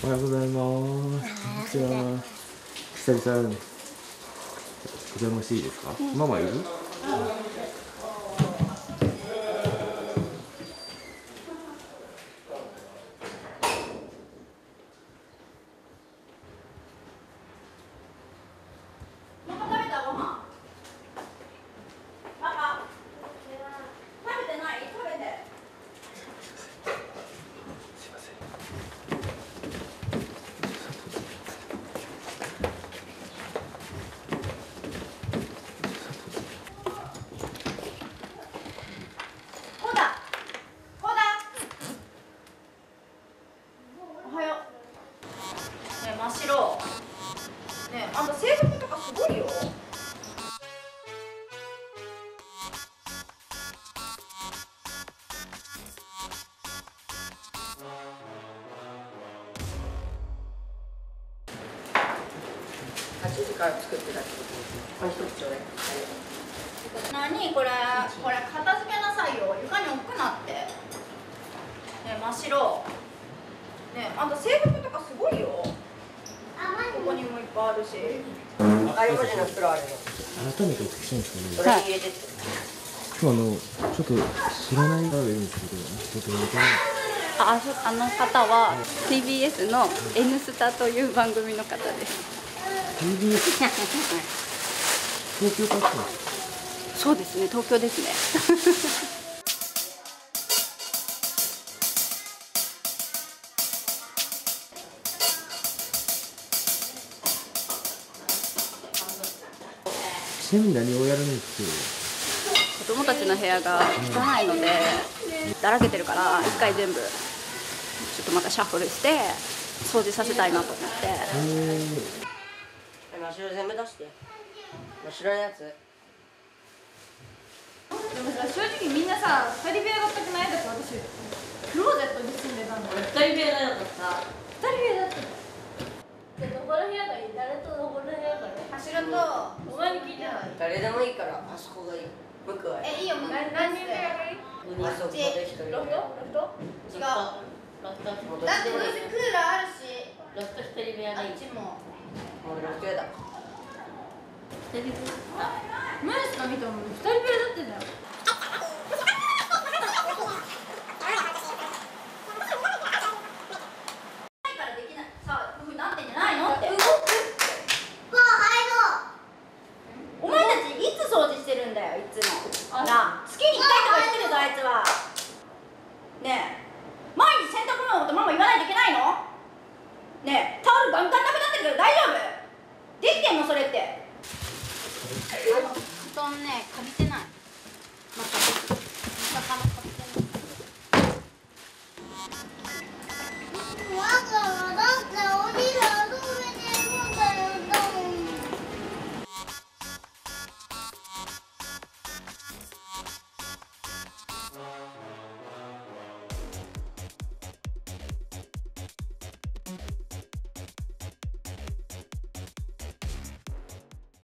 おはようございます。こんにちは。久々にお邪魔していいですか？ママいる？ 真っ白ね、あんた制服とかすごいよ。 8時から作ってたってことですね。これ一つちょうだい。 何これ、これ片付けなさいよ。床に置くなって。ね、真っ白ね、あんた制服とかすごいよ。ここにもいっぱいあるし。 あ、文字の袋あるの。 改めてお聞きしたいんですけど、 それに入れてって。 今日ちょっと知らない方がいるんですけど、ちょっとわからない。 あの方は TBS の「N スタ」という番組の方です。 TBS 東京から来たんですか？ そうですね、東京ですね。 ちなみに何をやるんです子供たちの部屋が汚いので、だらけてるから一回全部ちょっとまたシャッフルして掃除させたいなと思って。 真っ白全部出して。真っ白いやつ。 でもさ、正直みんなさ、2人部屋だったくない？だって私クローゼットに住んでたんだよ。 2人部屋だよかった。 2人部屋だったの。 で、どこの部屋がいい？誰とどこの部屋がいい？ 柱とお前に聞いてない。 誰でもいいからあそこがいい。向くわよ。 いいよ、もう何人部屋がいい？ あそこで一人部屋。 ロフト？ 違う。 ロフト。 だってどうせクーラーあるし、 ロフト一人部屋がいい。 あっちももうロフトやだ。 一人部屋。 ムースが見たもん2人部屋だってんだよ。お前たちいつ掃除してるんだよ、いつも。なあ、月に1回とか言ってるぞ、あいつは。ねえ、毎日洗濯物のことママ言わないといけないの？ねえ、タオルガンガンなくなってるけど大丈夫？できてんのそれって。布団ね、借りてない。また